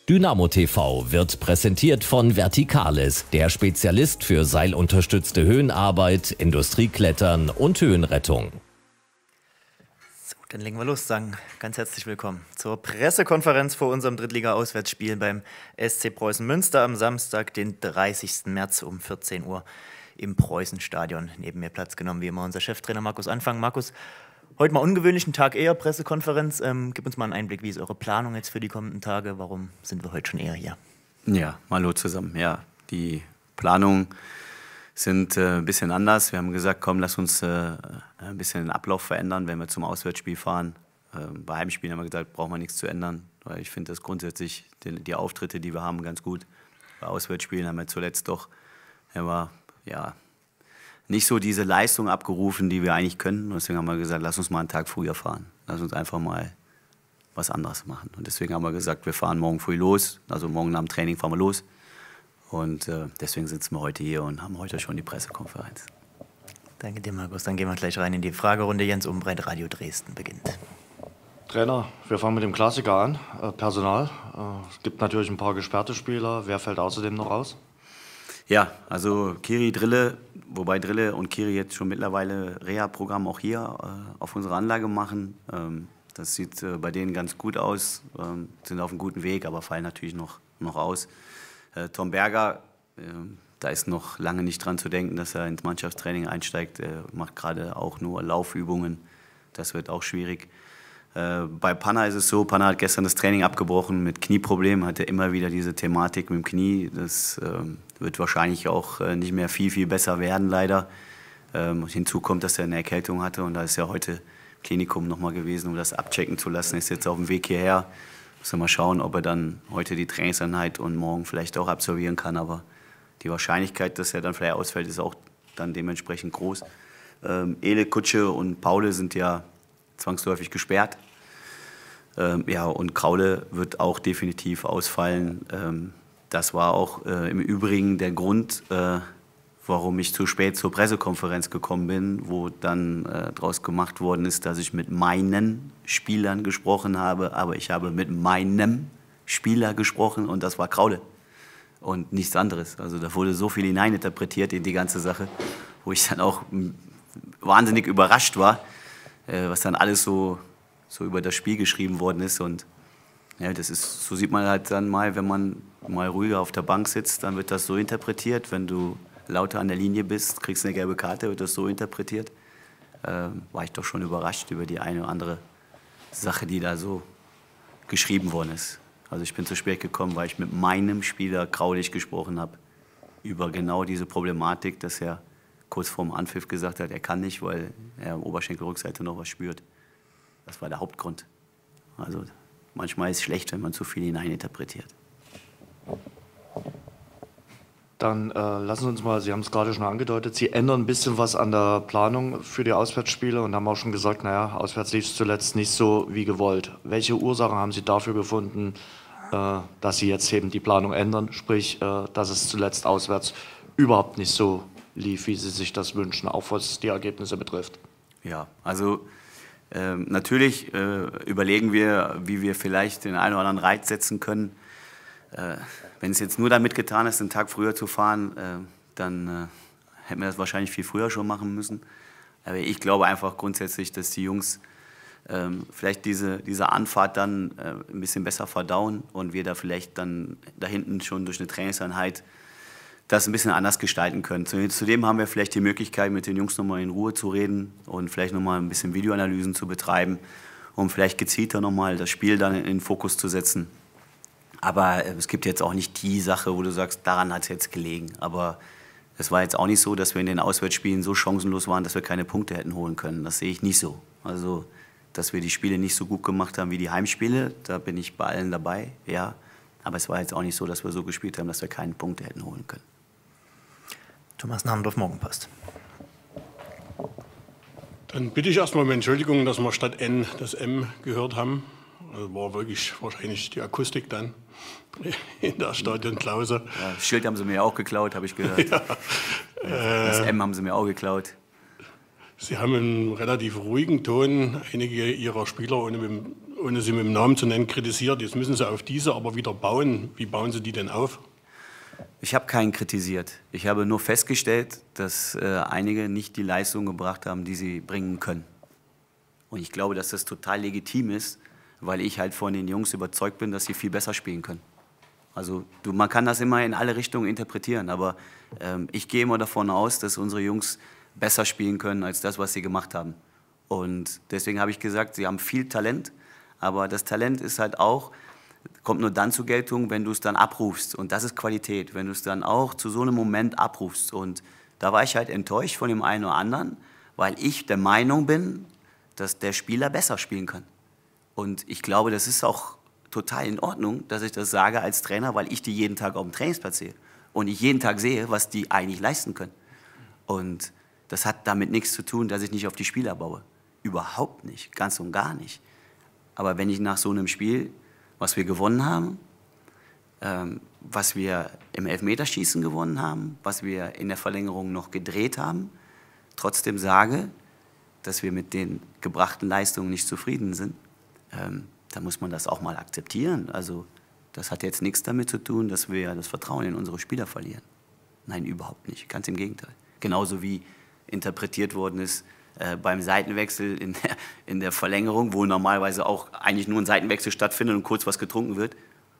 Dynamo TV wird präsentiert von Verticales, der Spezialist für seilunterstützte Höhenarbeit, Industrieklettern und Höhenrettung. So, dann legen wir los, sagen ganz herzlich willkommen zur Pressekonferenz vor unserem Drittliga-Auswärtsspiel beim SC Preußen Münster am Samstag, den 30. März um 14 Uhr im Preußenstadion. Neben mir Platz genommen, wie immer, unser Cheftrainer Markus Anfang. Markus, heute mal ungewöhnlichen Tag eher, Pressekonferenz. Gib uns mal einen Einblick, wie ist eure Planung jetzt für die kommenden Tage? Warum sind wir heute schon eher hier? Ja, hallo zusammen. Ja, die Planungen sind ein bisschen anders. Wir haben gesagt, komm, lass uns ein bisschen den Ablauf verändern, wenn wir zum Auswärtsspiel fahren. Bei Heimspielen haben wir gesagt, brauchen wir nichts zu ändern, weil ich finde das grundsätzlich, die Auftritte, die wir haben, ganz gut. Bei Auswärtsspielen haben wir zuletzt doch nicht so diese Leistung abgerufen, die wir eigentlich können. Und deswegen haben wir gesagt, lass uns mal einen Tag früher fahren. Lass uns einfach mal was anderes machen. Und deswegen haben wir gesagt, wir fahren morgen früh los. Also morgen nach dem Training fahren wir los. Und deswegen sitzen wir heute hier und haben heute schon die Pressekonferenz. Danke dir, Markus. Dann gehen wir gleich rein in die Fragerunde. Jens Umbreit, Radio Dresden beginnt. Trainer, wir fangen mit dem Klassiker an. Personal. Es gibt natürlich ein paar gesperrte Spieler. Wer fällt außerdem noch aus? Ja, also Kiri, Drille, wobei Drille und Kiri jetzt schon mittlerweile Reha-Programm auch hier auf unserer Anlage machen. Das sieht bei denen ganz gut aus, sind auf einem guten Weg, aber fallen natürlich noch aus. Tom Berger, da ist noch lange nicht dran zu denken, dass er ins Mannschaftstraining einsteigt. Er macht gerade auch nur Laufübungen, das wird auch schwierig. Bei Panna ist es so, Panna hat gestern das Training abgebrochen mit Knieproblemen, hatte immer wieder diese Thematik mit dem Knie. Das wird wahrscheinlich auch nicht mehr viel besser werden, leider. Hinzu kommt, dass er eine Erkältung hatte und da ist er heute im Klinikum nochmal gewesen, um das abchecken zu lassen. Ist jetzt auf dem Weg hierher. Muss mal schauen, ob er dann heute die Trainingseinheit und morgen vielleicht auch absolvieren kann. Aber die Wahrscheinlichkeit, dass er dann vielleicht ausfällt, ist auch dann dementsprechend groß. Ele, Kutsche und Paule sind ja zwangsläufig gesperrt. Und Kraule wird auch definitiv ausfallen. Das war auch im Übrigen der Grund, warum ich zu spät zur Pressekonferenz gekommen bin, wo dann daraus gemacht worden ist, dass ich mit meinen Spielern gesprochen habe, aber ich habe mit meinem Spieler gesprochen und das war Kraule und nichts anderes. Also da wurde so viel hineininterpretiert in die ganze Sache, wo ich dann auch wahnsinnig überrascht war, was dann alles so über das Spiel geschrieben worden ist. Und ja, so sieht man halt dann mal, wenn man mal ruhiger auf der Bank sitzt, dann wird das so interpretiert. Wenn du lauter an der Linie bist, kriegst eine gelbe Karte, wird das so interpretiert. War ich doch schon überrascht über die eine oder andere Sache, die da so geschrieben worden ist. Also ich bin zu spät gekommen, weil ich mit meinem Spieler Kraulich gesprochen habe über genau diese Problematik, dass er kurz vorm Anpfiff gesagt hat, er kann nicht, weil er am Oberschenkelrückseite noch was spürt. Das war der Hauptgrund. Also manchmal ist es schlecht, wenn man zu viel hineininterpretiert. Dann lassen Sie uns mal, Sie haben es gerade schon angedeutet, Sie ändern ein bisschen was an der Planung für die Auswärtsspiele und haben auch schon gesagt, naja, auswärts lief es zuletzt nicht so wie gewollt. Welche Ursachen haben Sie dafür gefunden, dass Sie jetzt eben die Planung ändern, sprich, dass es zuletzt auswärts überhaupt nicht so lief, wie Sie sich das wünschen, auch was die Ergebnisse betrifft? Ja, also natürlich überlegen wir, wie wir vielleicht den einen oder anderen Reiz setzen können. Wenn es jetzt nur damit getan ist, einen Tag früher zu fahren, dann hätten wir das wahrscheinlich viel früher schon machen müssen. Aber ich glaube einfach grundsätzlich, dass die Jungs vielleicht diese Anfahrt dann ein bisschen besser verdauen und wir da vielleicht dann da hinten schon durch eine Trainingseinheit das ein bisschen anders gestalten können. Zudem haben wir vielleicht die Möglichkeit, mit den Jungs nochmal in Ruhe zu reden und vielleicht nochmal ein bisschen Videoanalysen zu betreiben, um vielleicht gezielter nochmal das Spiel dann in den Fokus zu setzen. Aber es gibt jetzt auch nicht die Sache, wo du sagst, daran hat es jetzt gelegen. Aber es war jetzt auch nicht so, dass wir in den Auswärtsspielen so chancenlos waren, dass wir keine Punkte hätten holen können. Das sehe ich nicht so. Also, dass wir die Spiele nicht so gut gemacht haben wie die Heimspiele, da bin ich bei allen dabei, ja. Aber es war jetzt auch nicht so, dass wir so gespielt haben, dass wir keine Punkte hätten holen können. Thomas Nahndorf, Morgenpost. Dann bitte ich erstmal um Entschuldigung, dass wir statt N das M gehört haben. Also war wirklich wahrscheinlich die Akustik dann in der Stadionklause. Ja, das Schild haben sie mir auch geklaut, habe ich gehört. Ja. Das M haben sie mir auch geklaut. Sie haben einen relativ ruhigen Ton einige Ihrer Spieler ohne mit dem ohne sie mit dem Namen zu nennen, kritisiert, jetzt müssen sie auf diese aber wieder bauen. Wie bauen sie die denn auf? Ich habe keinen kritisiert. Ich habe nur festgestellt, dass einige nicht die Leistung gebracht haben, die sie bringen können. Und ich glaube, dass das total legitim ist, weil ich halt von den Jungs überzeugt bin, dass sie viel besser spielen können. Also man kann das immer in alle Richtungen interpretieren, aber ich gehe immer davon aus, dass unsere Jungs besser spielen können als das, was sie gemacht haben. Und deswegen habe ich gesagt, sie haben viel Talent, aber das Talent ist halt auch, kommt nur dann zur Geltung, wenn du es dann abrufst. Und das ist Qualität, wenn du es dann auch zu so einem Moment abrufst. Und da war ich halt enttäuscht von dem einen oder anderen, weil ich der Meinung bin, dass der Spieler besser spielen kann. Und ich glaube, das ist auch total in Ordnung, dass ich das sage als Trainer, weil ich die jeden Tag auf dem Trainingsplatz sehe. Und ich jeden Tag sehe, was die eigentlich leisten können. Und das hat damit nichts zu tun, dass ich nicht auf die Spieler baue. Überhaupt nicht, ganz und gar nicht. Aber wenn ich nach so einem Spiel, was wir gewonnen haben, was wir im Elfmeterschießen gewonnen haben, was wir in der Verlängerung noch gedreht haben, trotzdem sage, dass wir mit den gebrachten Leistungen nicht zufrieden sind, dann muss man das auch mal akzeptieren. Also das hat jetzt nichts damit zu tun, dass wir das Vertrauen in unsere Spieler verlieren. Nein, überhaupt nicht, ganz im Gegenteil. Genauso wie interpretiert worden ist beim Seitenwechsel in der Verlängerung, wo normalerweise auch eigentlich nur ein Seitenwechsel stattfindet und kurz was getrunken wird,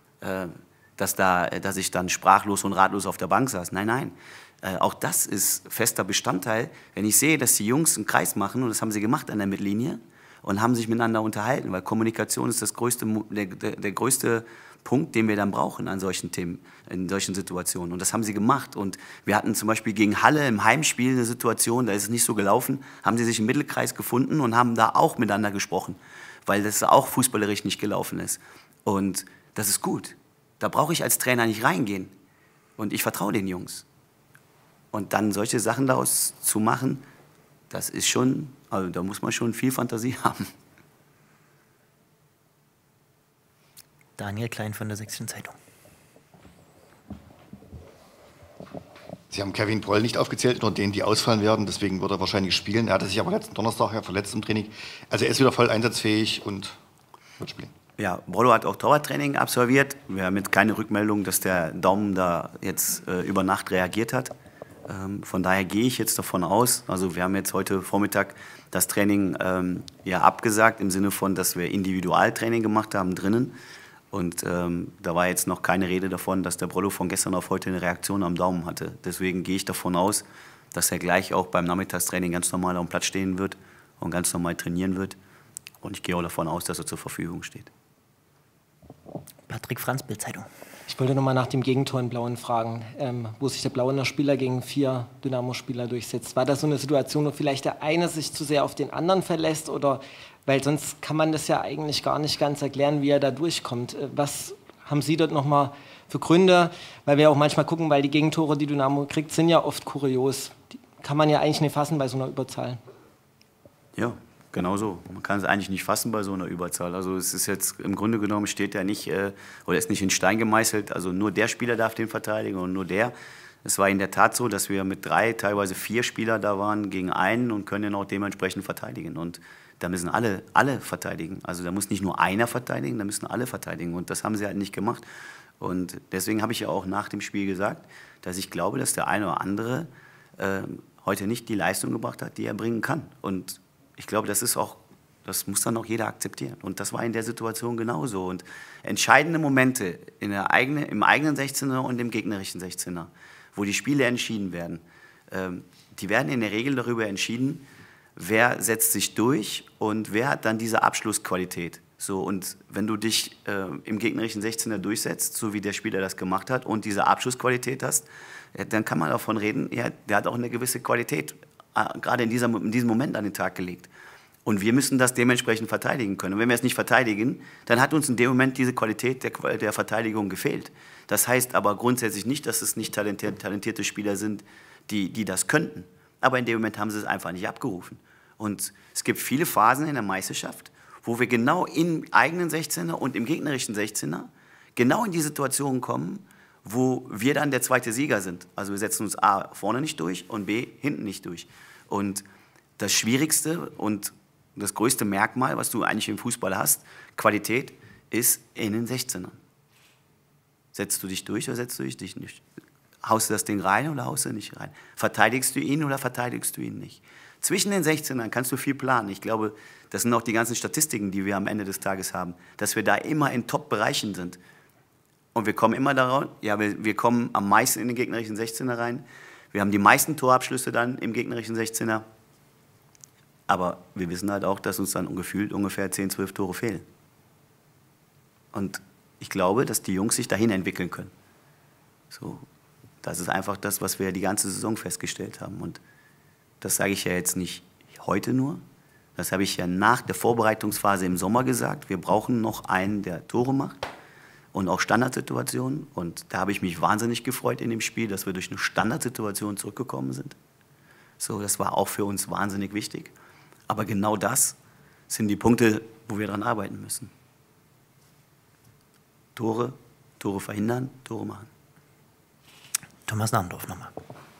dass ich dann sprachlos und ratlos auf der Bank saß. Nein, nein. Auch das ist fester Bestandteil. Wenn ich sehe, dass die Jungs einen Kreis machen, und das haben sie gemacht an der Mittellinie, und haben sich miteinander unterhalten, weil Kommunikation ist der größte Punkt, den wir dann brauchen an solchen Themen, in solchen Situationen. Und das haben sie gemacht. Und wir hatten zum Beispiel gegen Halle im Heimspiel eine Situation, da ist es nicht so gelaufen, haben sie sich im Mittelkreis gefunden und haben da auch miteinander gesprochen, weil das auch fußballerisch nicht gelaufen ist. Und das ist gut. Da brauche ich als Trainer nicht reingehen. Und ich vertraue den Jungs. Und dann solche Sachen daraus zu machen, das ist schon, also da muss man schon viel Fantasie haben. Daniel Klein von der Sächsischen Zeitung. Sie haben Kevin Broll nicht aufgezählt, nur den, die ausfallen werden. Deswegen wird er wahrscheinlich spielen. Er hatte sich aber letzten Donnerstag ja verletzt im Training. Also er ist wieder voll einsatzfähig und wird spielen. Ja, Brollo hat auch Torwarttraining absolviert. Wir haben jetzt keine Rückmeldung, dass der Daumen da jetzt über Nacht reagiert hat. Von daher gehe ich jetzt davon aus, also wir haben jetzt heute Vormittag das Training abgesagt, im Sinne von, dass wir Individualtraining gemacht haben drinnen. Und da war jetzt noch keine Rede davon, dass der Brollo von gestern auf heute eine Reaktion am Daumen hatte. Deswegen gehe ich davon aus, dass er gleich auch beim Nachmittagstraining ganz normal auf dem Platz stehen wird und ganz normal trainieren wird. Und ich gehe auch davon aus, dass er zur Verfügung steht. Patrick Franz, Bild-Zeitung. Ich wollte nochmal nach dem Gegentor in Blauen fragen, wo sich der Blauener Spieler gegen 4 Dynamo-Spieler durchsetzt. War das so eine Situation, wo vielleicht der eine sich zu sehr auf den anderen verlässt? Oder, weil sonst kann man das ja eigentlich gar nicht ganz erklären, wie er da durchkommt. Was haben Sie dort nochmal für Gründe? Weil wir auch manchmal gucken, weil die Gegentore, die Dynamo kriegt, sind ja oft kurios. Die kann man ja eigentlich nicht fassen bei so einer Überzahl. Ja. Genau so. Man kann es eigentlich nicht fassen bei so einer Überzahl. Also es ist jetzt im Grunde genommen steht ja nicht oder ist nicht in Stein gemeißelt. Also nur der Spieler darf den verteidigen und nur der. Es war in der Tat so, dass wir mit 3, teilweise 4 Spieler da waren gegen einen und können ihn auch dementsprechend verteidigen. Und da müssen alle verteidigen. Also da muss nicht nur einer verteidigen, da müssen alle verteidigen. Und das haben sie halt nicht gemacht. Und deswegen habe ich ja auch nach dem Spiel gesagt, dass ich glaube, dass der eine oder andere heute nicht die Leistung gebracht hat, die er bringen kann. Und ich glaube, das muss dann auch jeder akzeptieren. Und das war in der Situation genauso. Und entscheidende Momente im eigenen 16er und im gegnerischen 16er, wo die Spiele entschieden werden, die werden in der Regel darüber entschieden, wer setzt sich durch und wer hat dann diese Abschlussqualität. So, und wenn du dich im gegnerischen 16er durchsetzt, so wie der Spieler das gemacht hat, und diese Abschlussqualität hast, dann kann man davon reden, ja, der hat auch eine gewisse Qualität gerade in diesem Moment an den Tag gelegt. Und wir müssen das dementsprechend verteidigen können. Und wenn wir es nicht verteidigen, dann hat uns in dem Moment diese Qualität der Verteidigung gefehlt. Das heißt aber grundsätzlich nicht, dass es nicht talentierte Spieler sind, die das könnten. Aber in dem Moment haben sie es einfach nicht abgerufen. Und es gibt viele Phasen in der Meisterschaft, wo wir genau im eigenen 16er und im gegnerischen 16er genau in die Situation kommen, wo wir dann der zweite Sieger sind. Also wir setzen uns A, vorne nicht durch und B, hinten nicht durch. Und das Schwierigste und das größte Merkmal, was du eigentlich im Fußball hast, Qualität, ist in den 16ern. Setzt du dich durch oder setzt du dich nicht? Haust du das Ding rein oder haust du nicht rein? Verteidigst du ihn oder verteidigst du ihn nicht? Zwischen den 16ern kannst du viel planen. Ich glaube, das sind auch die ganzen Statistiken, die wir am Ende des Tages haben, dass wir da immer in Top-Bereichen sind. Und wir kommen immer darauf, ja, wir kommen am meisten in den gegnerischen 16er rein. Wir haben die meisten Torabschlüsse dann im gegnerischen 16er. Aber wir wissen halt auch, dass uns dann gefühlt ungefähr 10, 12 Tore fehlen. Und ich glaube, dass die Jungs sich dahin entwickeln können. So, das ist einfach das, was wir die ganze Saison festgestellt haben. Und das sage ich ja jetzt nicht heute nur. Das habe ich ja nach der Vorbereitungsphase im Sommer gesagt. Wir brauchen noch einen, der Tore macht und auch Standardsituationen. Und da habe ich mich wahnsinnig gefreut in dem Spiel, dass wir durch eine Standardsituation zurückgekommen sind. So, das war auch für uns wahnsinnig wichtig. Aber genau das sind die Punkte, wo wir dran arbeiten müssen. Tore verhindern, Tore machen. Thomas Nahndorf nochmal.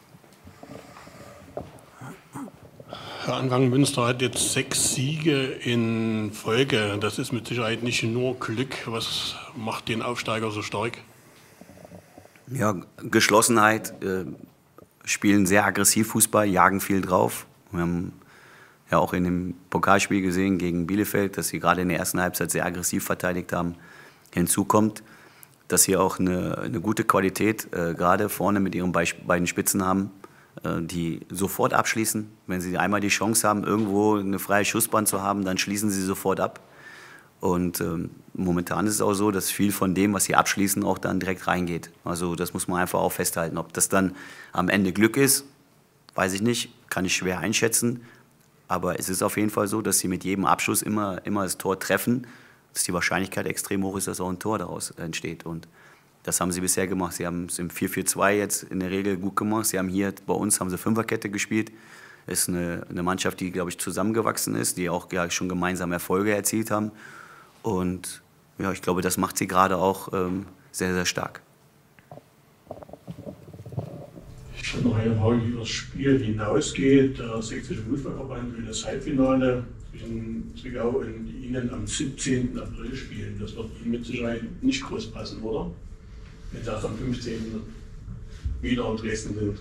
Herr Angang, Münster hat jetzt 6 Siege in Folge. Das ist mit Sicherheit nicht nur Glück. Was macht den Aufsteiger so stark? Ja, Geschlossenheit, spielen sehr aggressiv Fußball, jagen viel drauf. Wir haben ja auch in dem Pokalspiel gesehen gegen Bielefeld, dass sie gerade in der ersten Halbzeit sehr aggressiv verteidigt haben. Hinzu kommt, dass sie auch eine gute Qualität gerade vorne mit ihren beiden Spitzen haben, die sofort abschließen. Wenn sie einmal die Chance haben, irgendwo eine freie Schussbahn zu haben, dann schließen sie sofort ab. Und momentan ist es auch so, dass viel von dem, was sie abschließen, auch dann direkt reingeht. Also das muss man einfach auch festhalten. Ob das dann am Ende Glück ist, weiß ich nicht, kann ich schwer einschätzen. Aber es ist auf jeden Fall so, dass sie mit jedem Abschuss immer das Tor treffen, dass die Wahrscheinlichkeit extrem hoch ist, dass auch ein Tor daraus entsteht. Und das haben sie bisher gemacht. Sie haben es im 4-4-2 jetzt in der Regel gut gemacht. Sie haben hier bei uns haben sie Fünferkette gespielt. Das ist eine Mannschaft, die, glaube ich, zusammengewachsen ist, die auch schon gemeinsam Erfolge erzielt haben. Und ja, ich glaube, das macht sie gerade auch sehr, sehr stark. Ich habe noch eine Frage, die über das Spiel hinausgeht. Der Sächsische Fußballverband will das Halbfinale zwischen Zwickau und Ihnen am 17. April spielen. Das wird Ihnen mit Sicherheit nicht groß passen, oder? Wenn Sie erst am 15. wieder in Dresden sind.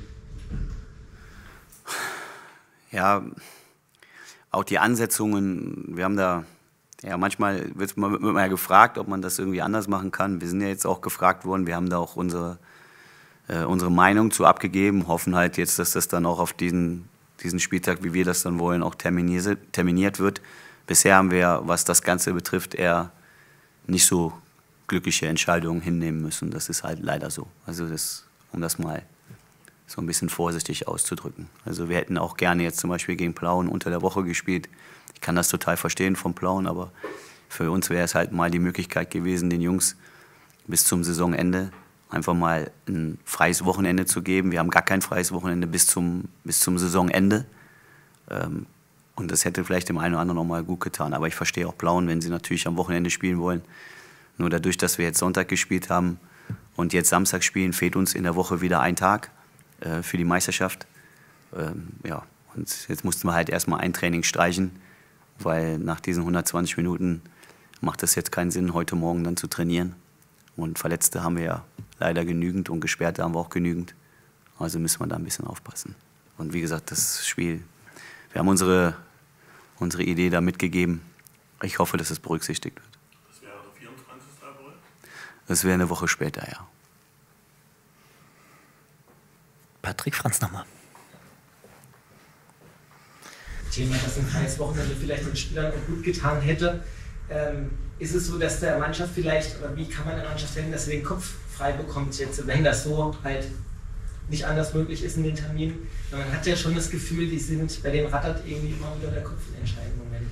Ja, auch die Ansetzungen, wir haben da, ja, manchmal wird man ja gefragt, ob man das irgendwie anders machen kann. Wir sind ja jetzt auch gefragt worden, wir haben da auch unsere Meinung zu abgegeben, hoffen halt jetzt, dass das dann auch auf diesen Spieltag, wie wir das dann wollen, auch terminiert wird. Bisher haben wir, was das Ganze betrifft, eher nicht so glückliche Entscheidungen hinnehmen müssen. Das ist halt leider so. Also um das mal so ein bisschen vorsichtig auszudrücken. Also wir hätten auch gerne jetzt zum Beispiel gegen Plauen unter der Woche gespielt. Ich kann das total verstehen von Plauen, aber für uns wäre es halt mal die Möglichkeit gewesen, den Jungs bis zum Saisonende einfach mal ein freies Wochenende zu geben. Wir haben gar kein freies Wochenende bis zum Saisonende. Und das hätte vielleicht dem einen oder anderen noch mal gut getan. Aber ich verstehe auch Plauen, wenn sie natürlich am Wochenende spielen wollen. Nur dadurch, dass wir jetzt Sonntag gespielt haben und jetzt Samstag spielen, fehlt uns in der Woche wieder ein Tag für die Meisterschaft. Ja, und jetzt mussten wir halt erstmal ein Training streichen, weil nach diesen 120 Minuten macht es jetzt keinen Sinn, heute Morgen dann zu trainieren. Und Verletzte haben wir ja leider genügend und Gesperrte haben wir auch genügend. Also müssen wir da ein bisschen aufpassen. Und wie gesagt, das Spiel, wir haben unsere Idee da mitgegeben. Ich hoffe, dass es berücksichtigt wird. Das wäre der 24. April? Das wäre eine Woche später, ja. Patrick Franz nochmal. Thema, dass ein freies Wochenende vielleicht den Spielern auch gut getan hätte. Ist es so, dass der Mannschaft vielleicht, oder wie kann man der Mannschaft helfen, dass sie den Kopf frei bekommt jetzt, wenn das so halt nicht anders möglich ist in den Terminen? Man hat ja schon das Gefühl, bei denen rattert irgendwie immer wieder der Kopf in entscheidenden Momenten.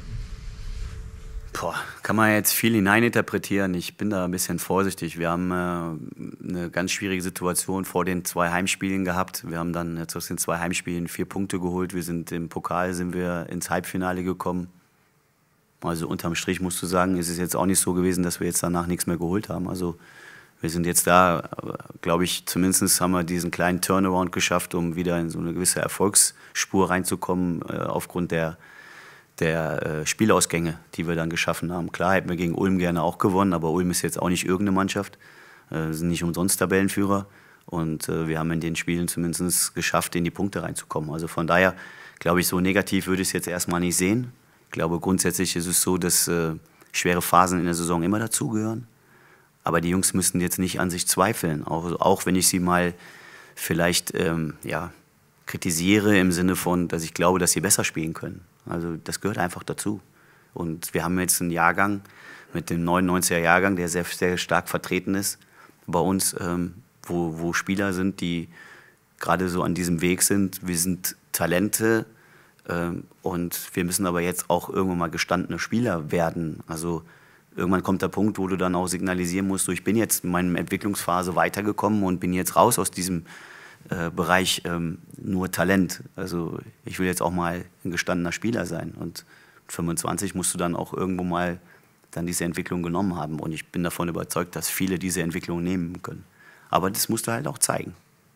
Kann man jetzt viel hineininterpretieren. Ich bin da ein bisschen vorsichtig. Wir haben eine ganz schwierige Situation vor den 2 Heimspielen gehabt. Wir haben dann jetzt aus den 2 Heimspielen 4 Punkte geholt. Im Pokal sind wir ins Halbfinale gekommen. Also unterm Strich musst du sagen, ist es jetzt auch nicht so gewesen, dass wir jetzt danach nichts mehr geholt haben. Also wir sind jetzt da, glaube ich, zumindest haben wir diesen kleinen Turnaround geschafft, um wieder in so eine gewisse Erfolgsspur reinzukommen, aufgrund der der Spielausgänge, die wir dann geschaffen haben. Klar hätten wir gegen Ulm gerne auch gewonnen, aber Ulm ist jetzt auch nicht irgendeine Mannschaft. Sind nicht umsonst Tabellenführer. Und wir haben in den Spielen zumindest geschafft, in die Punkte reinzukommen. Also von daher, glaube ich, so negativ würde ich es jetzt erstmal nicht sehen. Ich glaube, grundsätzlich ist es so, dass schwere Phasen in der Saison immer dazugehören. Aber die Jungs müssen jetzt nicht an sich zweifeln. Auch wenn ich sie mal vielleicht kritisiere im Sinne von, dass ich glaube, dass sie besser spielen können. Also das gehört einfach dazu. Und wir haben jetzt einen Jahrgang mit dem 99er Jahrgang, der sehr, sehr stark vertreten ist bei uns, wo Spieler sind, die gerade so an diesem Weg sind. Wir sind Talente und wir müssen aber jetzt auch irgendwann mal gestandene Spieler werden. Also irgendwann kommt der Punkt, wo du dann auch signalisieren musst, so, ich bin jetzt in meiner Entwicklungsphase weitergekommen und bin jetzt raus aus diesem Bereich nur Talent. Also ich will jetzt auch mal ein gestandener Spieler sein. Und 25 musst du dann auch irgendwo mal dann diese Entwicklung genommen haben. Und ich bin davon überzeugt, dass viele diese Entwicklung nehmen können. Aber das musst du halt auch zeigen.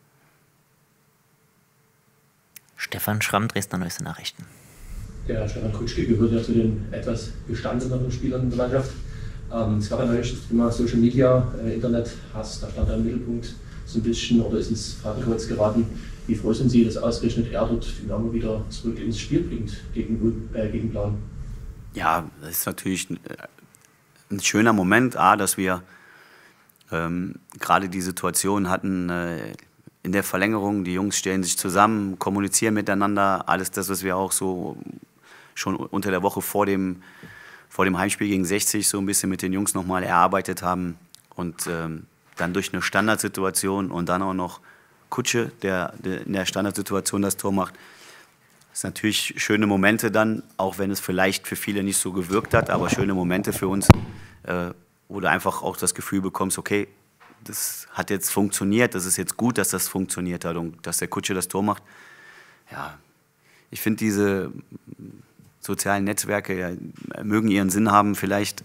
Stefan Schramm, Dresdner Neueste Nachrichten. Der Stefan Kutschke gehört ja zu den etwas gestandeneren Spielern in der Mannschaft. Es gab ja neulich das Thema Social Media, Internethass, da stand er im Mittelpunkt so ein bisschen oder ist ins Fadenkreuz geraten. Wie froh sind Sie, dass ausgerechnet er dort Dynamo wieder zurück ins Spiel bringt gegen Plan? Ja, das ist natürlich ein schöner Moment, dass wir gerade die Situation hatten in der Verlängerung. Die Jungs stellen sich zusammen, kommunizieren miteinander. Alles das, was wir auch so schon unter der Woche vor dem Heimspiel gegen 60 so ein bisschen mit den Jungs nochmal erarbeitet haben. Und dann durch eine Standardsituation und dann auch noch Kutsche, der in der Standardsituation das Tor macht. Das sind natürlich schöne Momente dann, auch wenn es vielleicht für viele nicht so gewirkt hat, aber schöne Momente für uns, wo du einfach auch das Gefühl bekommst, okay, das hat jetzt funktioniert, das ist jetzt gut, dass das funktioniert hat und dass der Kutsche das Tor macht. Ja, ich finde, diese sozialen Netzwerke mögen ihren Sinn haben, vielleicht,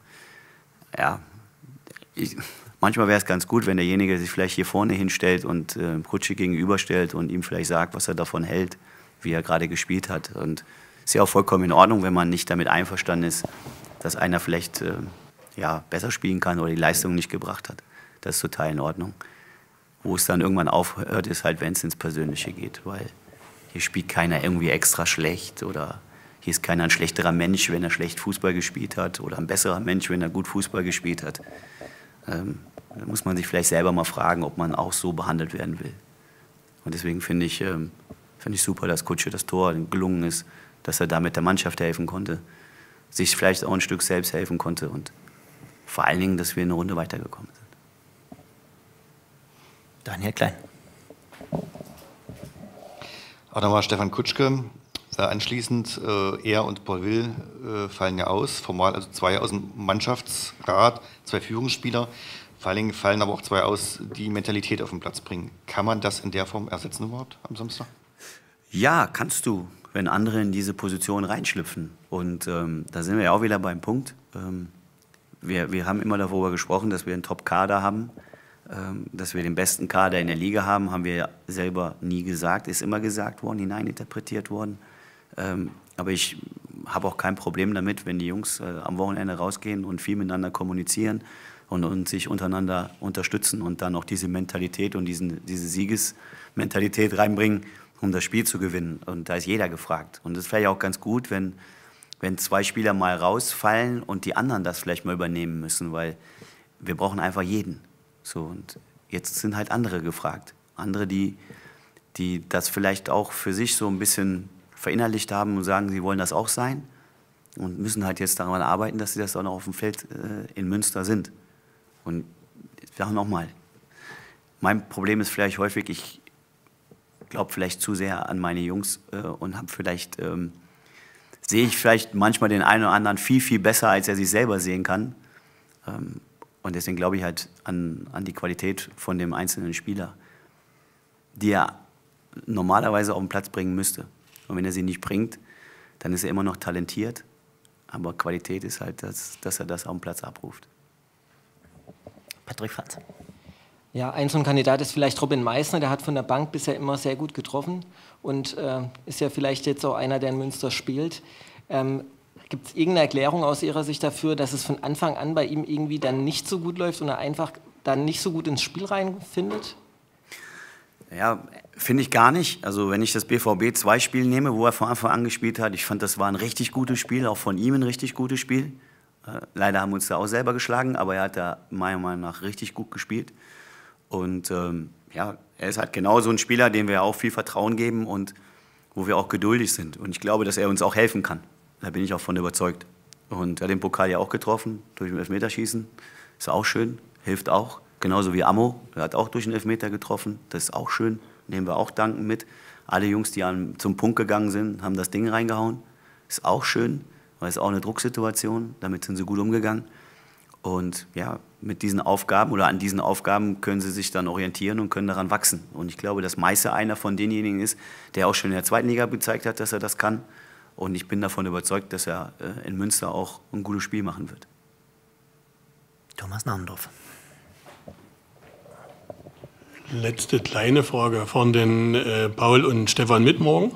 manchmal wäre es ganz gut, wenn derjenige sich vielleicht hier vorne hinstellt und Kutsche gegenüberstellt und ihm vielleicht sagt, was er davon hält, wie er gerade gespielt hat. Und es ist ja auch vollkommen in Ordnung, wenn man nicht damit einverstanden ist, dass einer vielleicht besser spielen kann oder die Leistung nicht gebracht hat. Das ist total in Ordnung. Wo es dann irgendwann aufhört, ist halt, wenn es ins Persönliche geht, weil hier spielt keiner irgendwie extra schlecht oder hier ist keiner ein schlechterer Mensch, wenn er schlecht Fußball gespielt hat oder ein besserer Mensch, wenn er gut Fußball gespielt hat. Da muss man sich vielleicht selber mal fragen, ob man auch so behandelt werden will. Und deswegen finde ich super, dass Kutsche das Tor gelungen ist, dass er damit der Mannschaft helfen konnte, sich vielleicht auch ein Stück selbst helfen konnte und vor allen Dingen, dass wir eine Runde weitergekommen sind. Daniel Klein. Auch nochmal Stefan Kutschke. Anschließend, er und Paul Will fallen ja aus, formal also 2 aus dem Mannschaftsrat, 2 Führungsspieler. Vor allen Dingen fallen aber auch 2 aus, die Mentalität auf den Platz bringen. Kann man das in der Form ersetzen überhaupt am Samstag? Ja, kannst du, wenn andere in diese Position reinschlüpfen. Und da sind wir ja auch wieder beim Punkt. Wir haben immer darüber gesprochen, dass wir einen Top-Kader haben, dass wir den besten Kader in der Liga haben wir selber nie gesagt, ist immer gesagt worden, hineininterpretiert worden. Aber ich habe auch kein Problem damit, wenn die Jungs am Wochenende rausgehen und viel miteinander kommunizieren und sich untereinander unterstützen und dann auch diese Mentalität und diese Siegesmentalität reinbringen, um das Spiel zu gewinnen. Und da ist jeder gefragt. Und das ist vielleicht auch ganz gut, wenn 2 Spieler mal rausfallen und die anderen das vielleicht mal übernehmen müssen, weil wir brauchen einfach jeden. So, und jetzt sind halt andere gefragt. Andere, die das vielleicht auch für sich so ein bisschen verinnerlicht haben und sagen, sie wollen das auch sein und müssen halt jetzt daran arbeiten, dass sie das auch noch auf dem Feld in Münster sind. Und ich sage nochmal, mein Problem ist vielleicht häufig, ich glaube vielleicht zu sehr an meine Jungs und habe vielleicht, sehe ich vielleicht manchmal den einen oder anderen viel, viel besser, als er sich selber sehen kann. Und deswegen glaube ich halt an die Qualität von dem einzelnen Spieler, die er normalerweise auf den Platz bringen müsste. Und wenn er sie nicht bringt, dann ist er immer noch talentiert. Aber Qualität ist halt, dass er das auf dem Platz abruft. Patrick Franz. Ja, ein so ein Kandidat ist vielleicht Robin Meissner, der hat von der Bank bisher immer sehr gut getroffen und ist ja vielleicht jetzt auch einer, der in Münster spielt. Gibt es irgendeine Erklärung aus Ihrer Sicht dafür, dass es von Anfang an bei ihm irgendwie dann nicht so gut läuft und er einfach dann nicht so gut ins Spiel reinfindet? Ja, finde ich gar nicht. Also wenn ich das BVB-2-Spiel nehme, wo er von Anfang an gespielt hat, ich fand, das war ein richtig gutes Spiel, auch von ihm ein richtig gutes Spiel. Leider haben wir uns da auch selber geschlagen, aber er hat da meiner Meinung nach richtig gut gespielt. Und ja, er ist halt genau so ein Spieler, dem wir auch viel Vertrauen geben und wo wir auch geduldig sind. Und ich glaube, dass er uns auch helfen kann. Da bin ich auch von überzeugt. Und er hat den Pokal ja auch getroffen, durch ein Elfmeterschießen. Ist auch schön, hilft auch. Genauso wie Ammo, er hat auch durch einen Elfmeter getroffen. Das ist auch schön, nehmen wir auch dankend mit. Alle Jungs, die zum Punkt gegangen sind, haben das Ding reingehauen. Ist auch schön, weil es auch eine Drucksituation, damit sind sie gut umgegangen. Und ja, mit diesen Aufgaben oder an diesen Aufgaben können sie sich dann orientieren und können daran wachsen. Und ich glaube, dass Meiße einer von denjenigen ist, der auch schon in der zweiten Liga gezeigt hat, dass er das kann. Und ich bin davon überzeugt, dass er in Münster auch ein gutes Spiel machen wird. Thomas Naundorf. Letzte kleine Frage von den Paul und Stefan mit morgen.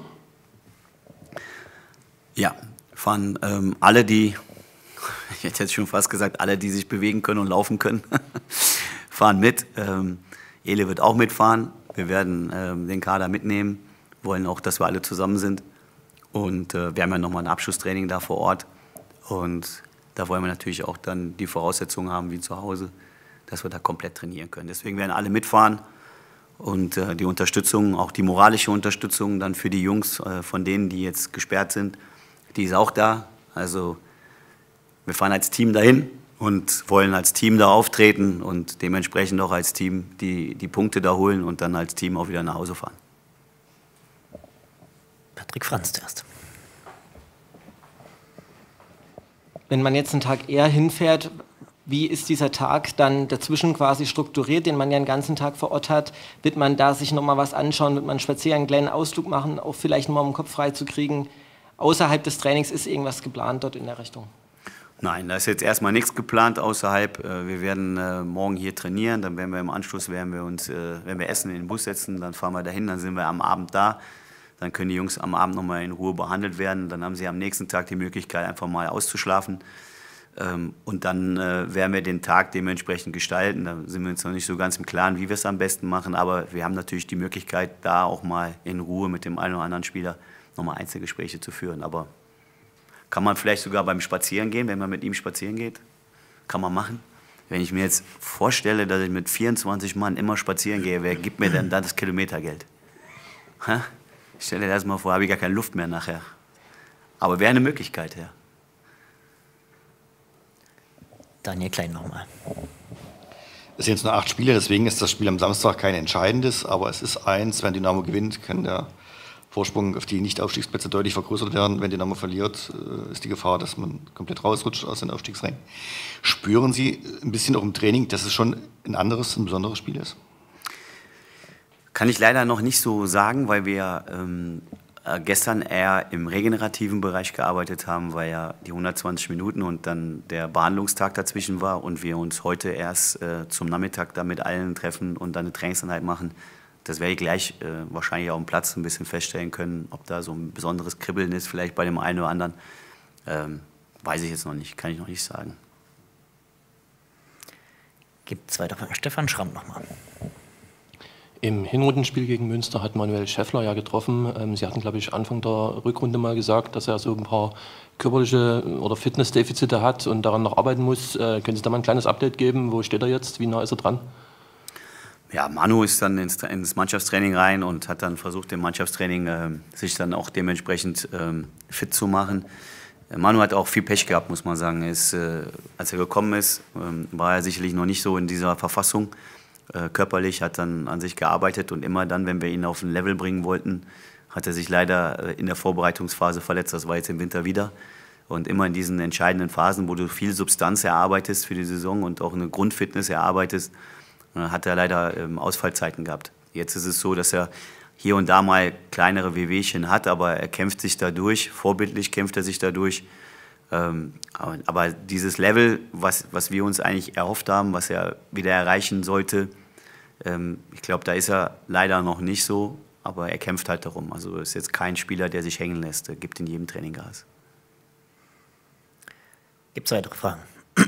Ja, fahren alle, die, ich hätte jetzt schon fast gesagt, alle, die sich bewegen können und laufen können, fahren mit. Ele wird auch mitfahren. Wir werden den Kader mitnehmen, wollen auch, dass wir alle zusammen sind. Und wir haben ja nochmal ein Abschlusstraining da vor Ort. Und da wollen wir natürlich auch dann die Voraussetzungen haben wie zu Hause, dass wir da komplett trainieren können. Deswegen werden alle mitfahren. Und die Unterstützung, auch die moralische Unterstützung dann für die Jungs, von denen, die jetzt gesperrt sind, die ist auch da. Also wir fahren als Team dahin und wollen als Team da auftreten und dementsprechend auch als Team die Punkte da holen und dann als Team auch wieder nach Hause fahren. Patrick Franz zuerst. Wenn man jetzt einen Tag eher hinfährt, wie ist dieser Tag dann dazwischen quasi strukturiert, den man ja den ganzen Tag vor Ort hat? Wird man da sich nochmal was anschauen? Wird man spazieren, einen kleinen Ausflug machen, auch vielleicht nochmal um den Kopf frei zu kriegen? Außerhalb des Trainings ist irgendwas geplant dort in der Richtung? Nein, da ist jetzt erstmal nichts geplant außerhalb. Wir werden morgen hier trainieren, dann werden wir im Anschluss, wenn wir essen, in den Bus setzen, dann fahren wir dahin, dann sind wir am Abend da. Dann können die Jungs am Abend nochmal in Ruhe behandelt werden. Dann haben sie am nächsten Tag die Möglichkeit, einfach mal auszuschlafen. Und dann werden wir den Tag dementsprechend gestalten. Da sind wir uns noch nicht so ganz im Klaren, wie wir es am besten machen. Aber wir haben natürlich die Möglichkeit, da auch mal in Ruhe mit dem einen oder anderen Spieler nochmal Einzelgespräche zu führen. Aber kann man vielleicht sogar beim Spazieren gehen, wenn man mit ihm spazieren geht? Kann man machen. Wenn ich mir jetzt vorstelle, dass ich mit 24 Mann immer spazieren gehe, wer gibt mir denn dann das Kilometergeld? Ha? Ich stelle dir das mal vor, habe ich gar keine Luft mehr nachher. Aber wäre eine Möglichkeit, ja. Daniel Klein nochmal. Es sind jetzt nur 8 Spiele, deswegen ist das Spiel am Samstag kein entscheidendes, aber es ist eins, wenn Dynamo gewinnt, kann der Vorsprung auf die Nicht-Aufstiegsplätze deutlich vergrößert werden. Wenn Dynamo verliert, ist die Gefahr, dass man komplett rausrutscht aus den Aufstiegsrängen. Spüren Sie ein bisschen auch im Training, dass es schon ein besonderes Spiel ist? Kann ich leider noch nicht so sagen, weil wir gestern eher im regenerativen Bereich gearbeitet haben, weil ja die 120 Minuten und dann der Behandlungstag dazwischen war und wir uns heute erst zum Nachmittag da mit allen treffen und dann eine Trainingseinheit machen. Das werde ich gleich wahrscheinlich auch am Platz ein bisschen feststellen können, ob da so ein besonderes Kribbeln ist, vielleicht bei dem einen oder anderen. Weiß ich jetzt noch nicht, kann ich noch nicht sagen. Gibt es weiter von Stefan Schramm nochmal. Im Hinrundenspiel gegen Münster hat Manuel Schäffler ja getroffen. Sie hatten, glaube ich, Anfang der Rückrunde mal gesagt, dass er so ein paar körperliche oder Fitnessdefizite hat und daran noch arbeiten muss. Können Sie da mal ein kleines Update geben? Wo steht er jetzt? Wie nah ist er dran? Ja, Manu ist dann ins Mannschaftstraining rein und hat dann versucht, im Mannschaftstraining sich dann auch dementsprechend fit zu machen. Manu hat auch viel Pech gehabt, muss man sagen. Als er gekommen ist, war er sicherlich noch nicht so in dieser Verfassung. Körperlich, hat dann an sich gearbeitet und immer dann, wenn wir ihn auf ein Level bringen wollten, hat er sich leider in der Vorbereitungsphase verletzt. Das war jetzt im Winter wieder. Und immer in diesen entscheidenden Phasen, wo du viel Substanz erarbeitest für die Saison und auch eine Grundfitness erarbeitest, hat er leider Ausfallzeiten gehabt. Jetzt ist es so, dass er hier und da mal kleinere Wehwehchen hat, aber er kämpft sich dadurch, vorbildlich kämpft er sich dadurch. Aber dieses Level, was wir uns eigentlich erhofft haben, was er wieder erreichen sollte, ich glaube, da ist er leider noch nicht so, aber er kämpft halt darum. Also ist jetzt kein Spieler, der sich hängen lässt, er gibt in jedem Training Gas. Gibt es weitere Fragen?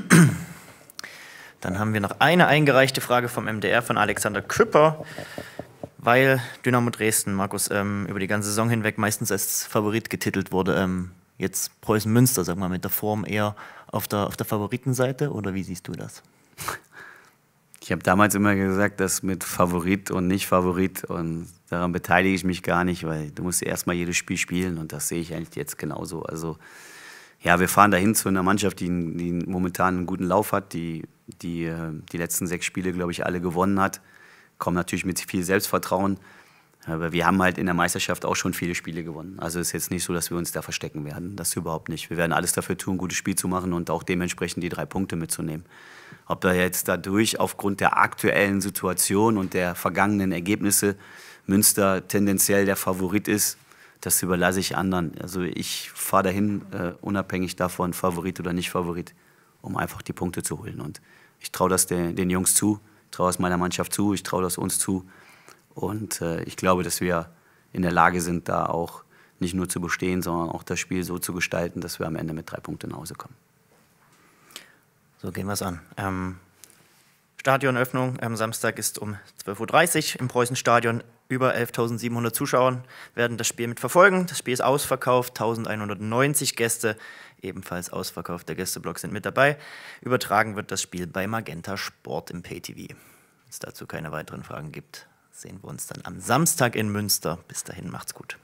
Dann haben wir noch eine eingereichte Frage vom MDR von Alexander Küpper, weil Dynamo Dresden, Markus, über die ganze Saison hinweg meistens als Favorit getitelt wurde. Jetzt Preußen Münster, sag mal, mit der Form eher auf der Favoritenseite, oder wie siehst du das? Ich habe damals immer gesagt, dass mit Favorit und nicht Favorit, und daran beteilige ich mich gar nicht, weil du musst erstmal jedes Spiel spielen, und das sehe ich eigentlich jetzt genauso. Also ja, wir fahren dahin zu einer Mannschaft, die momentan einen guten Lauf hat, die letzten 6 Spiele, glaube ich, alle gewonnen hat, kommen natürlich mit viel Selbstvertrauen, aber wir haben halt in der Meisterschaft auch schon viele Spiele gewonnen. Also es ist jetzt nicht so, dass wir uns da verstecken werden, das überhaupt nicht. Wir werden alles dafür tun, ein gutes Spiel zu machen und auch dementsprechend die 3 Punkte mitzunehmen. Ob da jetzt dadurch aufgrund der aktuellen Situation und der vergangenen Ergebnisse Münster tendenziell der Favorit ist, das überlasse ich anderen. Also ich fahre dahin, unabhängig davon, Favorit oder nicht Favorit, um einfach die Punkte zu holen. Und ich traue das den Jungs zu, ich traue das meiner Mannschaft zu, ich traue das uns zu. Und ich glaube, dass wir in der Lage sind, da auch nicht nur zu bestehen, sondern auch das Spiel so zu gestalten, dass wir am Ende mit 3 Punkten nach Hause kommen. So gehen wir es an. Stadionöffnung am Samstag ist um 12:30 Uhr im Preußenstadion. Über 11.700 Zuschauer werden das Spiel mitverfolgen. Das Spiel ist ausverkauft, 1.190 Gäste, ebenfalls ausverkauft. Der Gästeblock sind mit dabei. Übertragen wird das Spiel bei Magenta Sport im Pay-TV. Wenn es dazu keine weiteren Fragen gibt, sehen wir uns dann am Samstag in Münster. Bis dahin, macht's gut.